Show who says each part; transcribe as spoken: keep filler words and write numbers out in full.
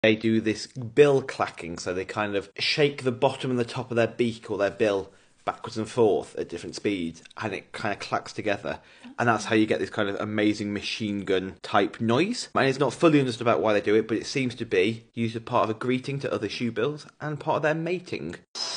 Speaker 1: They do this bill clacking, so they kind of shake the bottom and the top of their beak or their bill backwards and forth at different speeds, and it kind of clacks together, and that's how you get this kind of amazing machine gun type noise. And it's not fully understood about why they do it, but it seems to be used as part of a greeting to other shoebills and part of their mating.